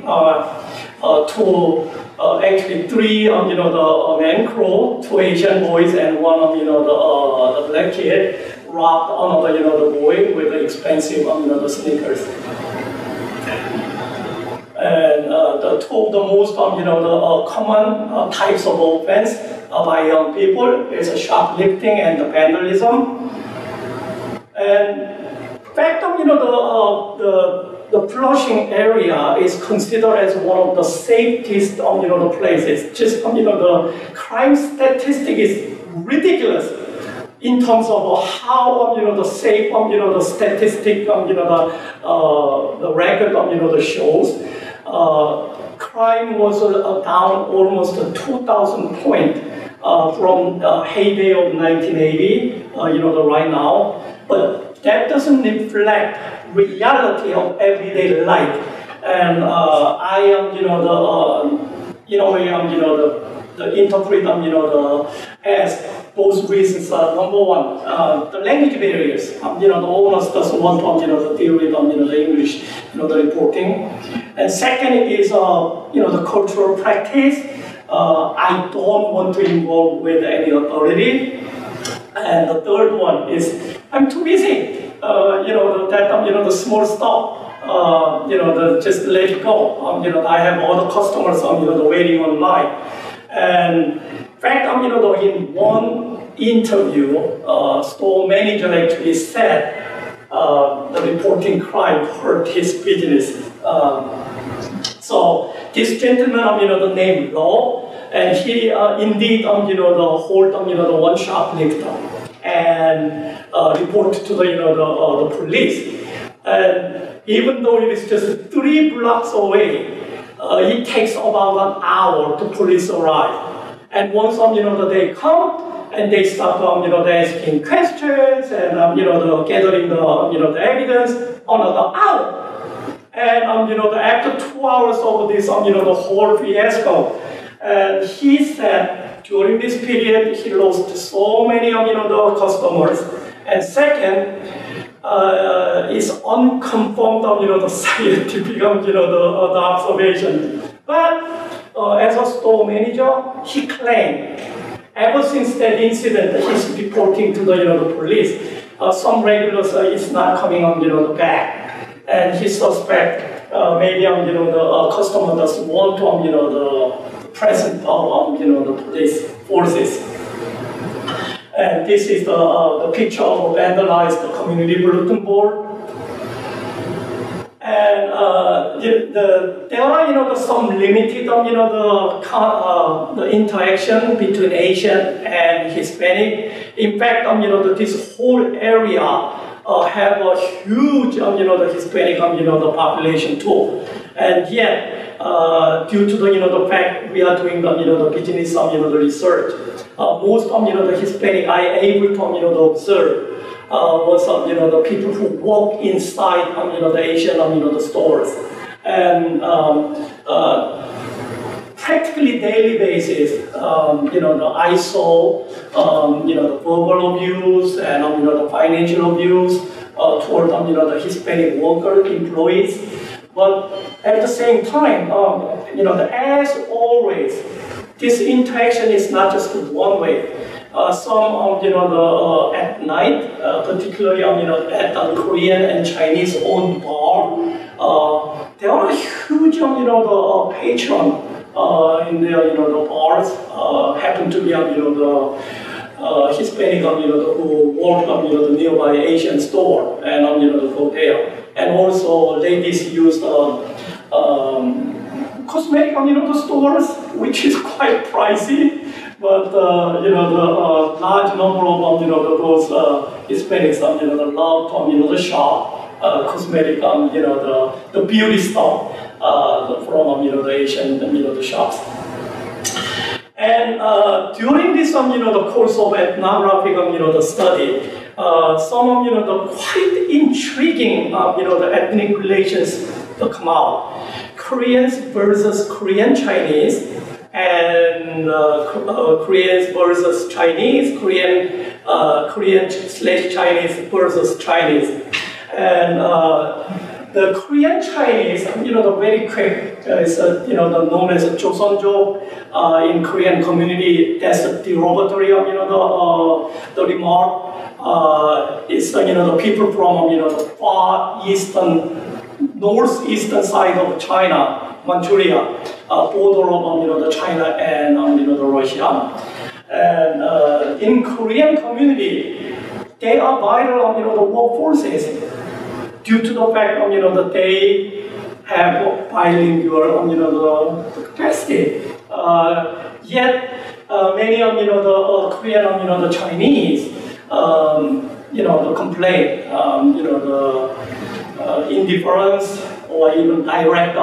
actually three the man crew, two Asian boys and one the black kid robbed another the boy with the expensive the sneakers. And the two of the most the common types of offense by young people is shoplifting and vandalism. And in fact, the Flushing area is considered as one of the safest the places. Just the crime statistic is ridiculous in terms of how the safe the statistic the record the shows. Crime was down almost 2,000 points from the heyday of 1980, the right now, but that doesn't reflect reality of everyday life. And I am, in a way, the interpret as those reasons are number one, the language barriers. The owners doesn't want to deal with the English, the reporting. And second is the cultural practice. I don't want to involve with any authority. And the third one is I'm too busy. The small stuff. Just let it go. I have other customers waiting online. And in fact, in one interview, store manager actually said the reporting crime hurt his business. So this gentleman, the name Law, and he indeed, hold the one shoplifter and report to the police. And even though it is just 3 blocks away, it takes about an hour to police arrive. And once they come and they start asking questions and gathering the evidence, another hour. And after 2 hours of this the whole fiasco, and he said during this period he lost so many the customers. And second, is unconfirmed the scientific the observation. But as a store manager, he claimed ever since that incident he's reporting to the police. Some regulars is not coming back, and he suspect maybe the customer doesn't want the presence of the police forces. And this is the picture of vandalized community bulletin board. And there are some limited the interaction between Asian and Hispanic. In fact, this whole area have a huge the Hispanic the population too. And yet, due to the fact we are doing the business the research, most the Hispanic I able to observe was the people who walk inside the Asian the stores, and practically daily basis, I saw the verbal abuse and the financial abuse toward the Hispanic worker employees. But at the same time, as always, this interaction is not just one way. Some at night, particularly at the Korean and Chinese owned bar, there are huge the patron in their the bars happen to be the Hispanic who work the nearby Asian store and the hotel, and also ladies use cosmetic the stores, which is quite pricey. But the large number of those Hispanics love the shop cosmetic the beauty stuff from the Asian the shops. And during this the course of ethnographic the study, some of the quite intriguing the ethnic relations to come out. Koreans versus Korean Chinese, and Koreans versus Chinese, Korean/Chinese versus Chinese. And the Korean Chinese, the very quick, is known as Joseonjo in Korean community. That's the derogatory of the remark. It's the people from the far eastern, northeastern side of China, Manchuria, border of the China and the Russia. And in Korean community, they are vital of the workforces due to the fact that they have bilingual the capacity. Yet many of the Korean the Chinese complain the indifference or even direct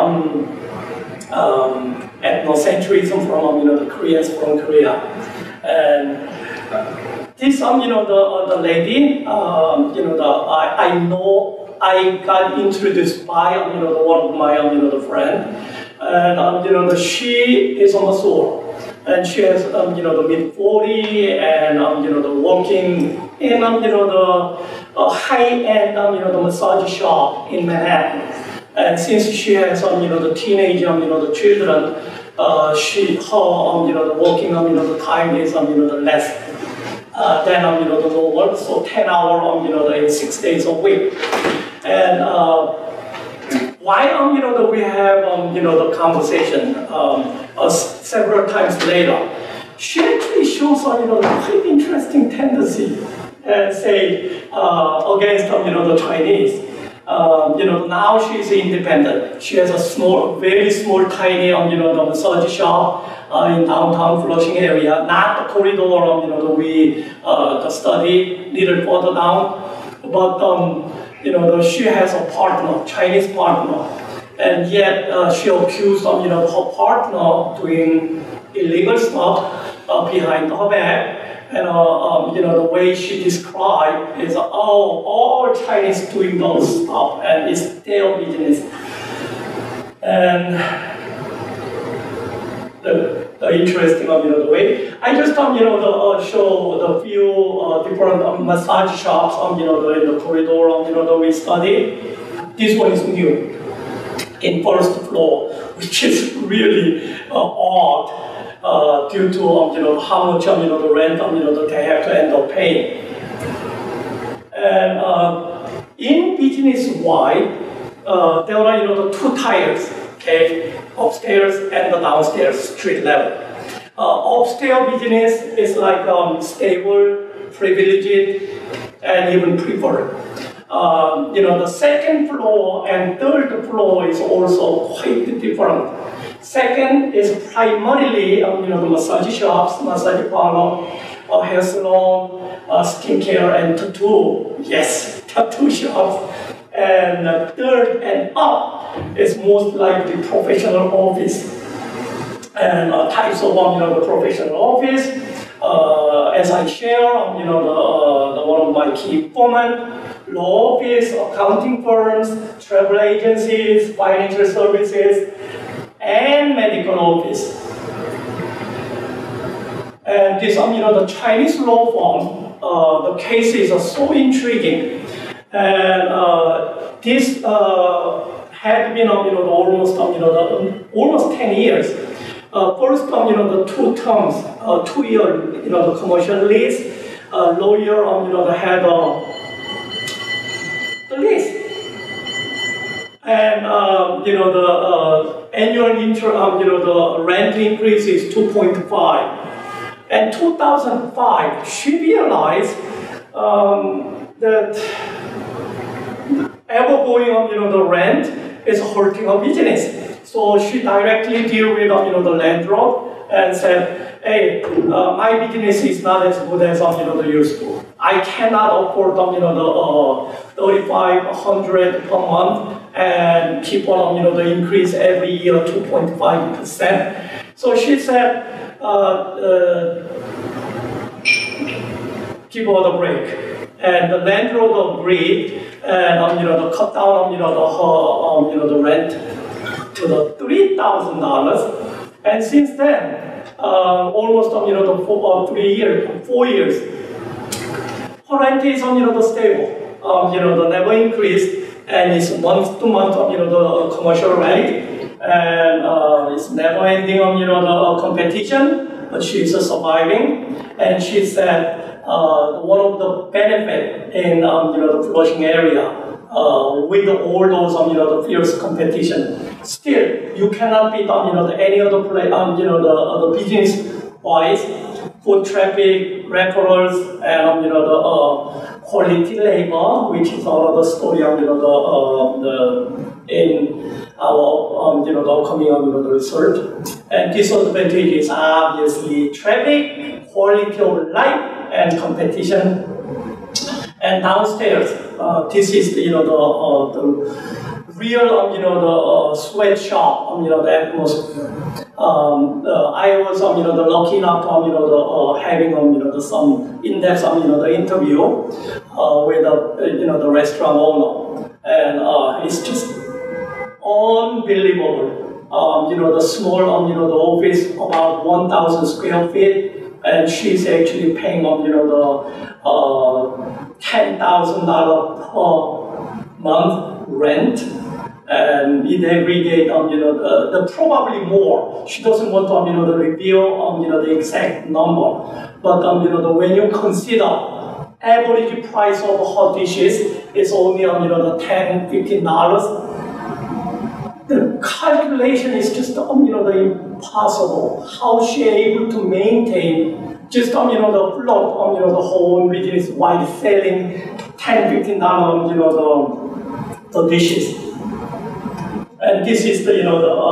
ethnocentrism from the Koreans from Korea. And this the lady I know I got introduced by one of my the friend, and she is on the floor. And she has the mid-40 and the working in the high-end the massage shop in Manhattan. And since she has the teenage the children, her the working the time is the less than the normal, so 10 hours in 6 days a week. And why we have the conversation several times later, she actually shows quite interesting tendency and say against the Chinese. Now she's independent. She has a small, very small, tiny the massage shop in downtown Flushing area, not the corridor we study little further down, but she has a partner, Chinese partner, and yet she accused her partner doing illegal stuff behind her back. And the way she described is, all Chinese doing those stuff, and it's their business. And the interesting the way I just show the few different massage shops in the corridor we study. This one is new in first floor, which is really odd. Due to how much the rent that they have to end up paying. And in business wide, there are the two tiers, okay, upstairs and the downstairs street level. Upstairs business is like stable, privileged, and even preferred. The second floor and third floor is also quite different. Second is primarily, the massage shops, massage parlor, hair salon, skincare, and tattoo. Yes, tattoo shops. And third and up is most likely professional office. And types of the professional office, as I share, one of my key formats, law office, accounting firms, travel agencies, financial services, and medical office. And this, the Chinese law firm, the cases are so intriguing. And this had been, almost 10 years. First, the 2 terms, 2 year, the commercial lease, lawyer, had the lease. And, the annual the rent increase is 2.5. And 2005, she realized that ever going the rent is hurting her business. So she directly deal with the landlord and said, hey, my business is not as good as the used to. I cannot afford the $3,500 per month and keep on the increase every year 2.5%. So she said, give her the break. And the landlord agreed and cut down the rent to the $3,000, and since then, almost 4 years, her rent is the stable, the never increased, and it's month to month the commercial rate, and it's never ending the competition, but she's surviving, and she said one of the benefit in the Flushing area. With all those the fierce competition, still you cannot beat any other play the business wise, foot traffic, referrals, and the quality labor, which is another story in our the upcoming the research. And disadvantage is obviously traffic, quality of life, and competition. And downstairs, this is the real the sweatshop the atmosphere. I was lucky enough to having some in-depth the interview with the restaurant owner, and it's just unbelievable. The small the office about 1,000 square feet, and she's actually paying $10,000 per month rent, and it aggregate the probably more. She doesn't want to reveal the exact number, but when you consider average price of her dishes is only $10-15. The calculation is just impossible. How she able to maintain just the float the whole business while selling $10-15 the dishes. And this is the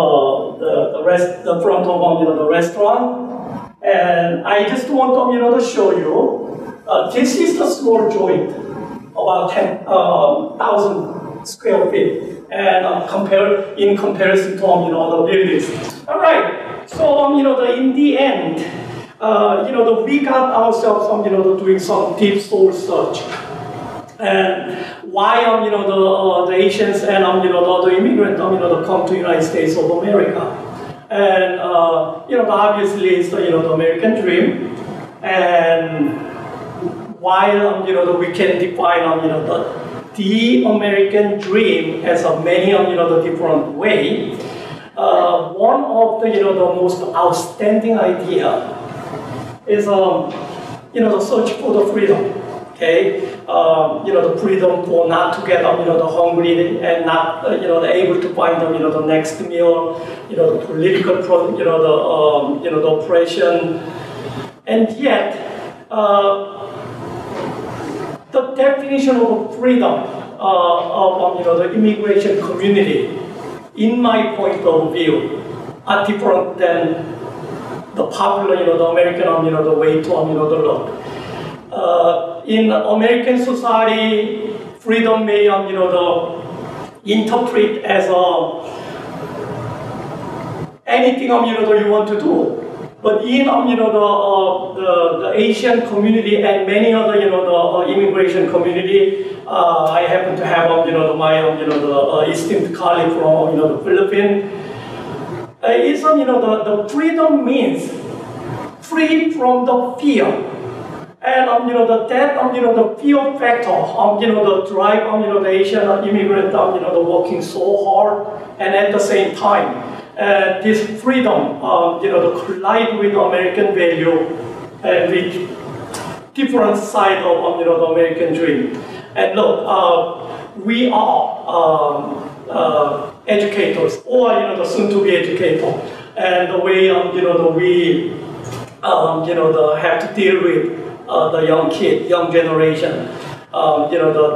front of the restaurant. And I just want to show you. This is the small joint, about 10,000 square feet. And in comparison to the buildings. All right. So in the end, we got ourselves doing some deep soul search, and why the Asians and the immigrants come to United States of America, and obviously it's the American dream, and while we can define the American dream as a many the different way. One of the most outstanding idea is the search for the freedom. Okay, the freedom for not to get the hungry and not able to find the next meal. The political the oppression, and yet. The definition of freedom of the immigration community, in my point of view, are different than the popular, the American, the way to, the look. In American society, freedom may, interpret as anything, you want to do. But in, the Asian community and many other, the immigration community, I happen to have, my, the esteemed colleague from, the Philippines. It's, the freedom means free from the fear. And, the fear factor, the drive, the Asian immigrant, working so hard, and at the same time, this freedom, collide with American value and with different side of, the American dream. And look, we are educators, or the soon-to-be educator, and the way, we, have to deal with the young generation. How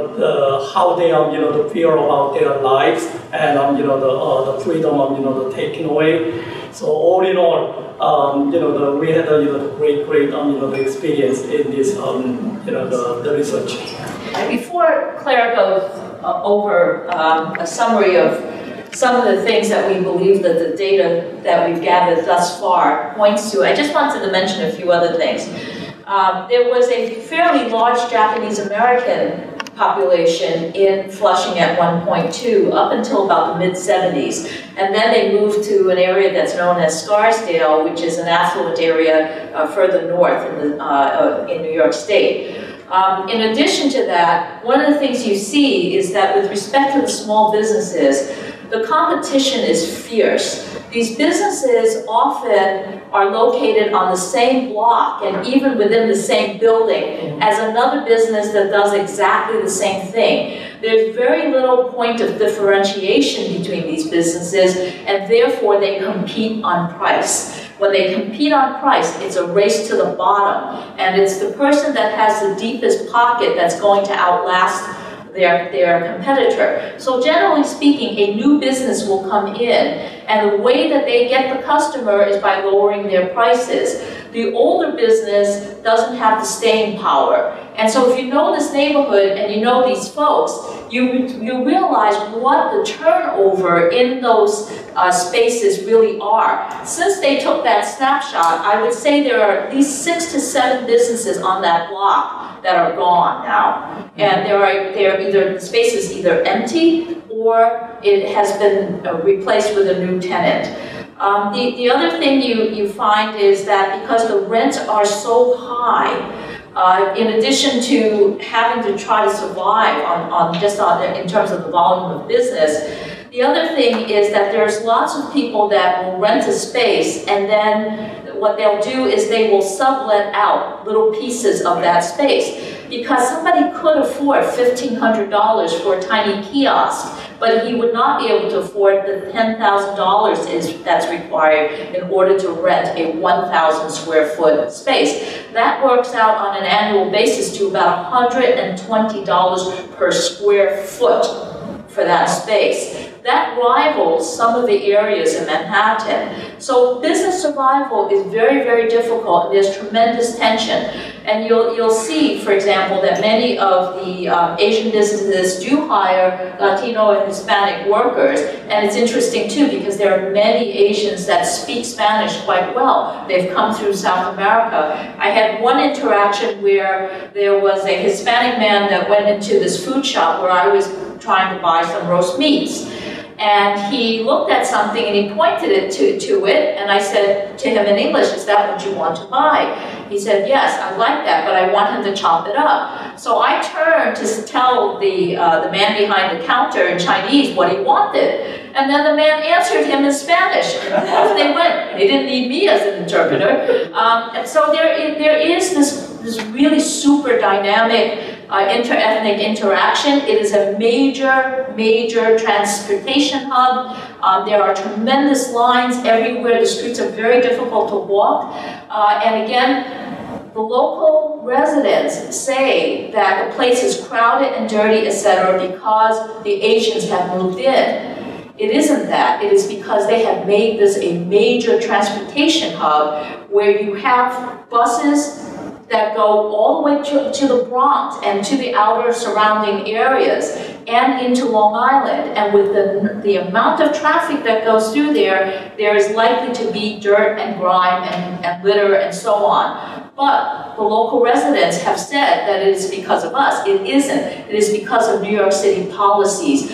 they feel about their lives and the freedom taken away. So all in all, we had a great experience in this the research. Before Claire goes over a summary of some of the things that we believe that the data that we've gathered thus far points to, I just wanted to mention a few other things. There was a fairly large Japanese American population in Flushing at 1.2 up until about the mid-70s. And then they moved to an area that's known as Scarsdale, which is an affluent area further north in New York State. In addition to that, one of the things you see is that with respect to the small businesses, the competition is fierce. These businesses often are located on the same block and even within the same building as another business that does exactly the same thing. There's very little point of differentiation between these businesses, and therefore they compete on price. When they compete on price, it's a race to the bottom, and it's the person that has the deepest pocket that's going to outlast their competitor. So generally speaking, a new business will come in, and the way that they get the customer is by lowering their prices. The older business doesn't have the staying power. And so if you know this neighborhood and you know these folks, you realize what the turnover in those spaces really are. Since they took that snapshot, I would say there are at least 6 to 7 businesses on that block that are gone now. And the space is either empty or it has been replaced with a new tenant. The other thing you find is that because the rents are so high, in addition to having to try to survive in terms of the volume of business, the other thing is that there's lots of people that will rent a space, and then what they'll do is they will sublet out little pieces of that space. Because somebody could afford $1,500 for a tiny kiosk, but he would not be able to afford the $10,000 that's required in order to rent a 1,000 square foot space. That works out on an annual basis to about $120 per square foot for that space. That rivals some of the areas in Manhattan. So business survival is very, very difficult, and there's tremendous tension. And you'll see, for example, that many of the Asian businesses do hire Latino and Hispanic workers. And it's interesting, too, because there are many Asians that speak Spanish quite well. They've come through South America. I had one interaction where there was a Hispanic man that went into this food shop where I was trying to buy some roast meats. And he looked at something and he pointed it to it, and I said to him in English, "Is that what you want to buy?" He said, "Yes, I like that, but I want him to chop it up." So I turned to tell the man behind the counter in Chinese what he wanted. And then the man answered him in Spanish, and off they went. They didn't need me as an interpreter. And so there is this really super dynamic interethnic interaction. It is a major transportation hub. There are tremendous lines everywhere. The streets are very difficult to walk. And again, the local residents say that the place is crowded and dirty, etc., because the Asians have moved in. It isn't that. It is because they have made this a major transportation hub where you have buses that go all the way to the Bronx and to the outer surrounding areas and into Long Island. And with the amount of traffic that goes through there, there is likely to be dirt and grime and litter and so on. But the local residents have said that it is because of us. It isn't. It is because of New York City policies.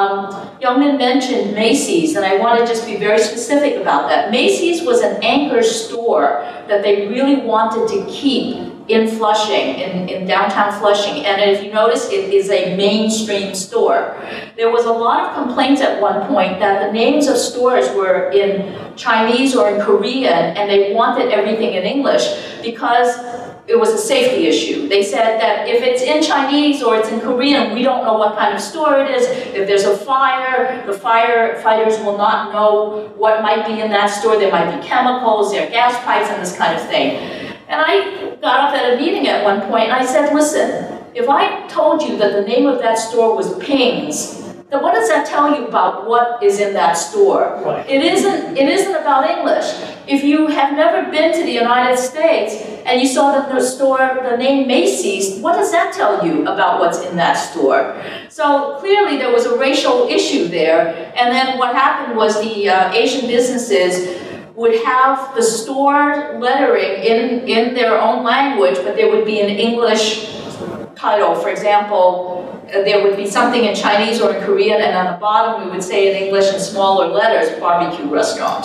Youngmin mentioned Macy's, and I want to just be very specific about that. Macy's was an anchor store that they really wanted to keep in Flushing, in downtown Flushing. And if you notice, it is a mainstream store. There was a lot of complaints at one point that the names of stores were in Chinese or in Korean, and they wanted everything in English because it was a safety issue. They said that if it's in Chinese or it's in Korean, we don't know what kind of store it is. If there's a fire, the firefighters will not know what might be in that store. There might be chemicals, there are gas pipes, and this kind of thing. And I got up at a meeting at one point and I said, listen, if I told you that the name of that store was Ping's, then what does that tell you about what is in that store? Right. It isn't about English. If you have never been to the United States and you saw the store, the name Macy's, what does that tell you about what's in that store? So clearly there was a racial issue there. And then what happened was the Asian businesses would have the store lettering in their own language, but there would be an English title. For example, there would be something in Chinese or in Korean, and on the bottom we would say in English in smaller letters, barbecue restaurant.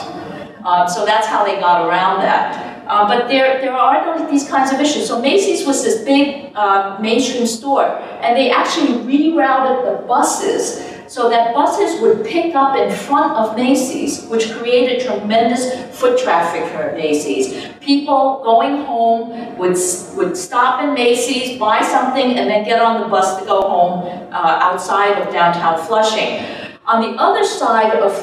So that's how they got around that. But there are these kinds of issues. So Macy's was this big mainstream store, and they actually rerouted the buses so that buses would pick up in front of Macy's, which created tremendous foot traffic for Macy's. People going home would stop in Macy's, buy something, and then get on the bus to go home outside of downtown Flushing. On the other side of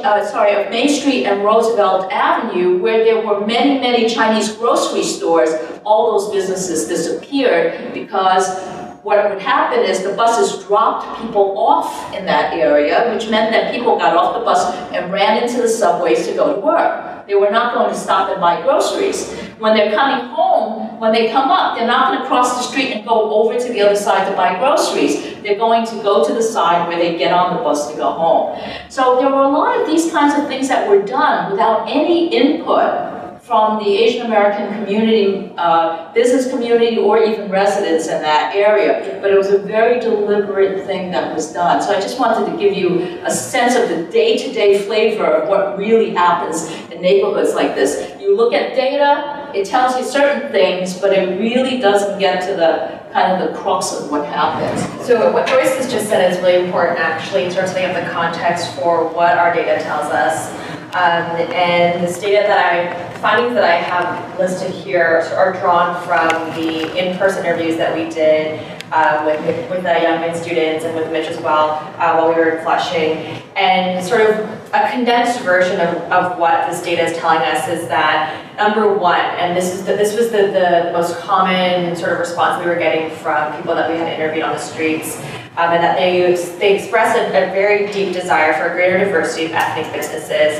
of Main Street and Roosevelt Avenue, where there were many, many Chinese grocery stores, all those businesses disappeared because what would happen is the buses dropped people off in that area, which meant that people got off the bus and ran into the subways to go to work. They were not going to stop and buy groceries. When they're coming home, when they come up, they're not going to cross the street and go over to the other side to buy groceries. They're going to go to the side where they get on the bus to go home. So there were a lot of these kinds of things that were done without any input from the Asian American community, business community, or even residents in that area. But it was a very deliberate thing that was done. So I just wanted to give you a sense of the day-to-day flavor of what really happens in neighborhoods like this. You look at data, it tells you certain things, but it really doesn't get to the kind of the crux of what happens. So what Joyce has just said is really important, actually, in terms of the context for what our data tells us. And this data findings that I have listed here are drawn from the in-person interviews that we did with the young men students and with Mitch as well while we were in Flushing. And sort of a condensed version of what this data is telling us is that, number one, and this was the most common sort of response we were getting from people that we had interviewed on the streets, and that they expressed a very deep desire for a greater diversity of ethnic businesses.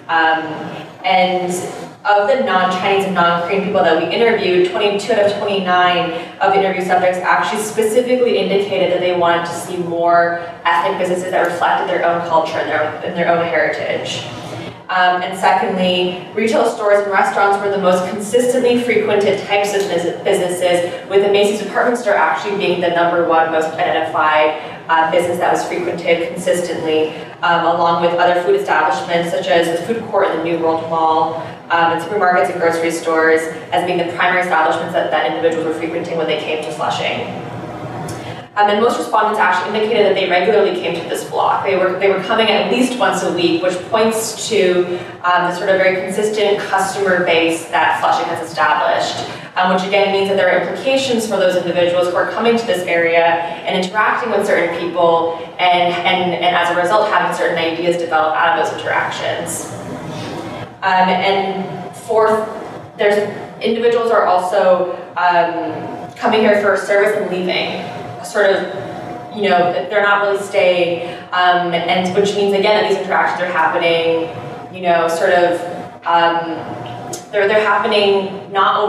And of the non-Chinese and non-Korean people that we interviewed, 22 out of 29 of interview subjects actually specifically indicated that they wanted to see more ethnic businesses that reflected their own culture and their own heritage. And secondly, retail stores and restaurants were the most consistently frequented types of businesses, with the Macy's department store actually being the #1 most identified business that was frequented consistently, along with other food establishments such as the food court in the New World Mall, and supermarkets and grocery stores as being the primary establishments that individuals were frequenting when they came to Flushing. And most respondents actually indicated that they regularly came to this block. They were coming at least once a week, which points to the sort of very consistent customer base that Flushing has established, which again means that there are implications for those individuals who are coming to this area and interacting with certain people, and as a result having certain ideas develop out of those interactions. And fourth, there's individuals are also coming here for service and leaving, sort of, you know, they're not really staying, and which means again that these interactions are happening, you know, sort of, they're happening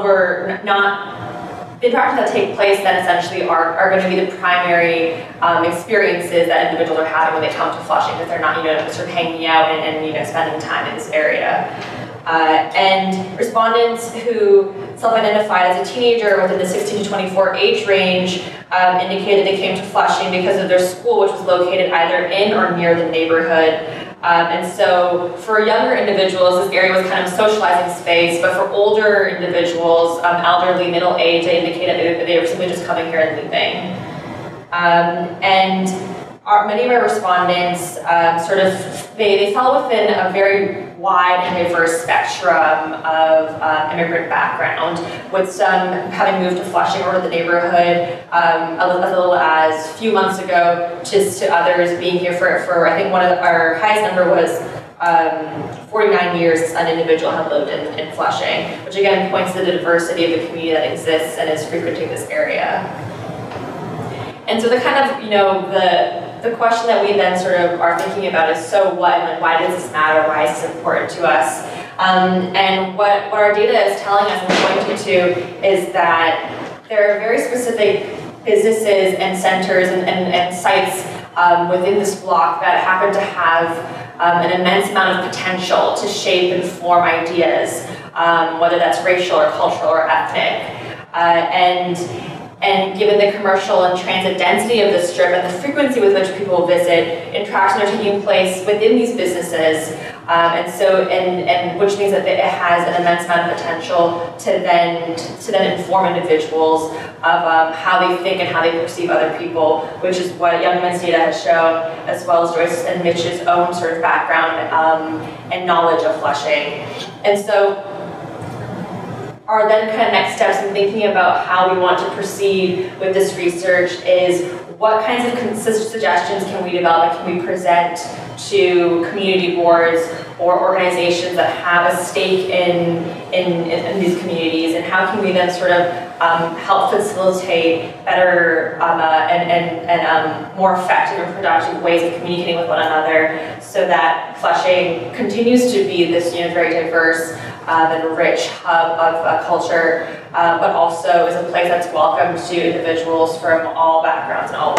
the interactions that take place then essentially are going to be the primary experiences that individuals are having when they come to Flushing, because they're not, you know, sort of hanging out and you know, spending time in this area. And respondents who self-identified as a teenager within the 16 to 24 age range indicated they came to Flushing because of their school, which was located either in or near the neighborhood. And so for younger individuals, this area was kind of a socializing space, but for older individuals, elderly, middle age, they indicated that they were simply just coming here and leaving. Many of our respondents they fell within a very wide and diverse spectrum of immigrant background, with some having moved to Flushing or to the neighborhood as little as a few months ago, just to others being here for I think our highest number was 49 years an individual had lived in Flushing, which again points to the diversity of the community that exists and is frequenting this area. And so the kind of, you know, the question that we then sort of are thinking about is, so what, and why does this matter, why is this important to us? And what our data is telling us and pointing to is that there are very specific businesses and centers and sites within this block that happen to have an immense amount of potential to shape and form ideas, whether that's racial or cultural or ethnic. And given the commercial and transit density of the strip and the frequency with which people visit, interactions are taking place within these businesses, and which means that it has an immense amount of potential to then inform individuals of how they think and how they perceive other people, which is what Young Men's data has shown, as well as Joyce and Mitch's own sort of background and knowledge of Flushing. And so our then kind of next steps in thinking about how we want to proceed with this research is what kinds of suggestions can we develop and can we present to community boards or organizations that have a stake in these communities, and how can we then sort of help facilitate better and more effective and productive ways of communicating with one another, so that Flushing continues to be this, you know, very diverse and rich hub of culture, but also is a place that's welcome to individuals from all backgrounds and all